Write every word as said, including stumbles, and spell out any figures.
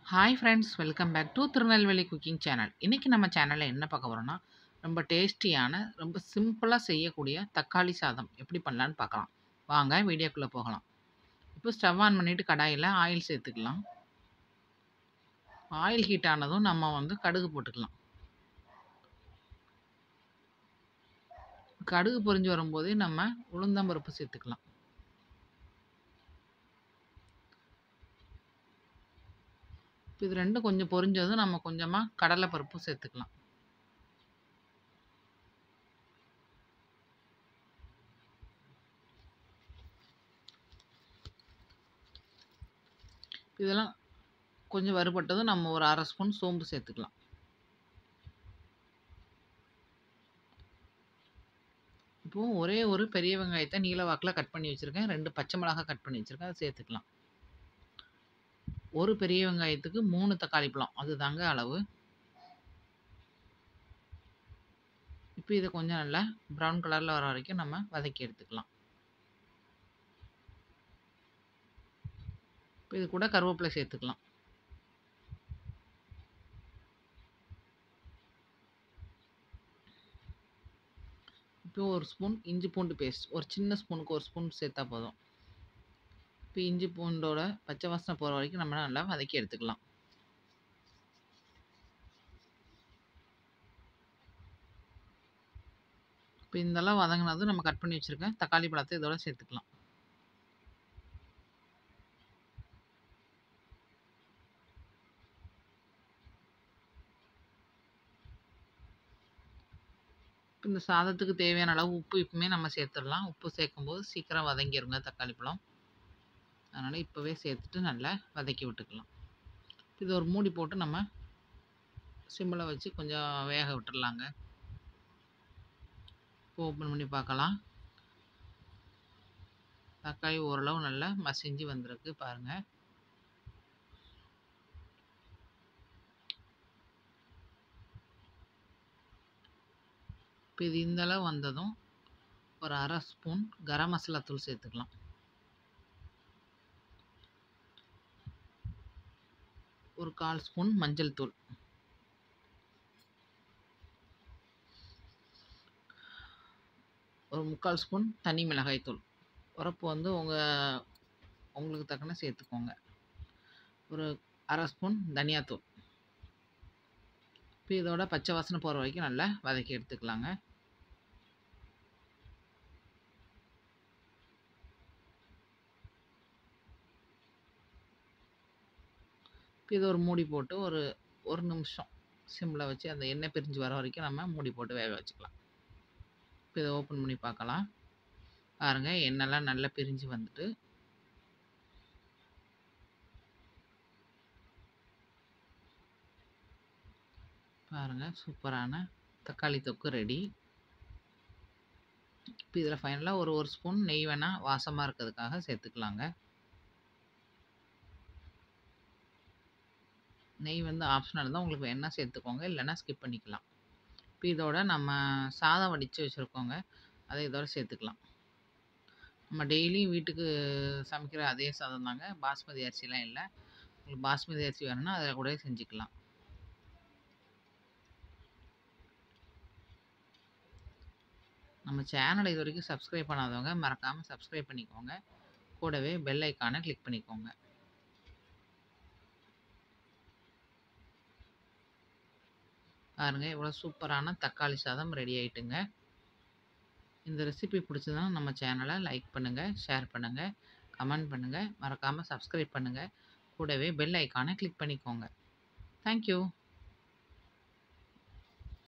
Hi friends, welcome back to Tirunelveli cooking channel. இன்றைக்கி நம்ம சேனலில் என்ன பார்க்க போகிறோம்னா, ரொம்ப டேஸ்டியான ரொம்ப சிம்பிளாக செய்யக்கூடிய தக்காளி சாதம் எப்படி பண்ணலான்னு பார்க்கலாம். வாங்க வீடியோக்குள்ளே போகலாம். இப்போ ஸ்டவ் ஆன் பண்ணிவிட்டு கடாயில் ஆயில் சேர்த்துக்கலாம். ஆயில் ஹீட் ஆனதும் நம்ம வந்து கடுகு போட்டுக்கலாம். கடுகு பொரிஞ்சு வரும்போதே நம்ம உளுந்தம்பருப்பு சேர்த்துக்கலாம். இது ரெண்டும் கொஞ்சம் பொரிஞ்சதும் நம்ம கொஞ்சமாக கடலைப்பருப்பு சேர்த்துக்கலாம். இதெல்லாம் கொஞ்சம் வறுபட்டதும் நம்ம ஒரு அரை ஸ்பூன் சோம்பு சேர்த்துக்கலாம். இப்போது ஒரே ஒரு பெரிய வெங்காயத்தை நீல வாக்கில் கட் பண்ணி வச்சுருக்கேன். ரெண்டு பச்சை மிளகாய் கட் பண்ணி வச்சுருக்கேன், அதை சேர்த்துக்கலாம். ஒரு பெரிய வெங்காயத்துக்கு மூணு தக்காளி பழம், அதுதாங்க அளவு. இப்போ இதை கொஞ்சம் நல்லா ப்ரௌன் கலரில் வர வரைக்கும் நம்ம வதக்கி எடுத்துக்கலாம். இப்போ இது கூட கருவேப்பிலை சேர்த்துக்கலாம். இப்போ ஒரு ஸ்பூன் இஞ்சி பூண்டு பேஸ்ட், ஒரு சின்ன ஸ்பூனுக்கு ஒரு ஸ்பூன் சேர்த்தா போதும். இப்போ இஞ்சி பூண்டோட பச்சை வாசனை போகிற வரைக்கும் நம்ம நல்லா வதக்கி எடுத்துக்கலாம். இப்போ இதெல்லாம் வதங்கினதும் நம்ம கட் பண்ணி வச்சுருக்கேன் தக்காளி பழத்தை இதோட சேர்த்துக்கலாம். இந்த சாதத்துக்கு தேவையான அளவு உப்பு இப்பவுமே நம்ம சேர்த்துடலாம். உப்பு சேர்க்கும்போது சீக்கிரம் வதங்கிருங்க தக்காளி பழம். அதனால் இப்போவே சேர்த்துட்டு நல்லா வதக்கி விட்டுக்கலாம். இது ஒரு மூடி போட்டு நம்ம சிம்மில் வச்சு கொஞ்சம் வேக விட்டுடலாங்க. இப்போ ஓப்பன் பண்ணி பார்க்கலாம். தக்காளி ஓரளவு நல்லா மசிஞ்சு வந்திருக்கு பாருங்கள். இப்போ இது இந்தளவு வந்ததும் ஒரு அரை ஸ்பூன் கரம் மசாலா தூள் சேர்த்துக்கலாம். ஒரு கால் ஸ்பூன் மஞ்சள் தூள், ஒரு முக்கால் ஸ்பூன் தனி மிளகாய் தூள். உரப்பு வந்து உங்கள் உங்களுக்கு தக்கன சேர்த்துக்கோங்க. ஒரு அரை ஸ்பூன் தனியாத்தூள். இப்போ இதோட பச்சை வாசனை போகிற வரைக்கும் நல்லா வதக்கி எடுத்துக்கலாங்க. இப்போ இது ஒரு மூடி போட்டு ஒரு ஒரு நிமிஷம் சிம்மில் வச்சு அந்த எண்ணெய் பிரிஞ்சு வர வரைக்கும் நம்ம மூடி போட்டு வேக வச்சுக்கலாம். இப்போ இதை ஓப்பன் பண்ணி பார்க்கலாம். பாருங்கள், எண்ணெய்லாம் நல்லா பிரிஞ்சு வந்துட்டு பாருங்கள், சூப்பரான தக்காளி தொக்கு ரெடி. இப்போ இதில் ஃபைனலாக ஒரு ஒரு ஸ்பூன் நெய் வேணால் வாசமாக இருக்கிறதுக்காக சேர்த்துக்கலாங்க. நெய் வந்து ஆப்ஷனல் தான், உங்களுக்கு வேணால் சேர்த்துக்கோங்க, இல்லைன்னா ஸ்கிப் பண்ணிக்கலாம். இப்போ இதோட நம்ம சாதம் வடித்து வச்சுருக்கோங்க, அதை இதோட சேர்த்துக்கலாம். நம்ம டெய்லியும் வீட்டுக்கு சமைக்கிற அதே சாதம் தாங்க, பாஸ்மதி அரிசிலாம் இல்லை. உங்களுக்கு பாஸ்மதி அரிசி வேணும்னா அதில் கூட செஞ்சுக்கலாம். நம்ம சேனலை இது வரைக்கும் சப்ஸ்கிரைப் பண்ணாதவங்க மறக்காமல் சப்ஸ்கிரைப் பண்ணிக்கோங்க. கூடவே பெல் ஐக்கானை கிளிக் பண்ணிக்கோங்க. பாருங்கள், இவ்வளோ சூப்பரான தக்காளி சாதம் ரெடி ஆகிட்டுங்க. இந்த ரெசிபி பிடிச்சதுன்னா நம்ம சேனலை லைக் பண்ணுங்கள், ஷேர் பண்ணுங்கள், கமெண்ட் பண்ணுங்கள், மறக்காமல் சப்ஸ்கிரைப் பண்ணுங்கள். கூடவே பெல் ஐக்கானை கிளிக் பண்ணிக்கோங்க. தேங்க்யூ.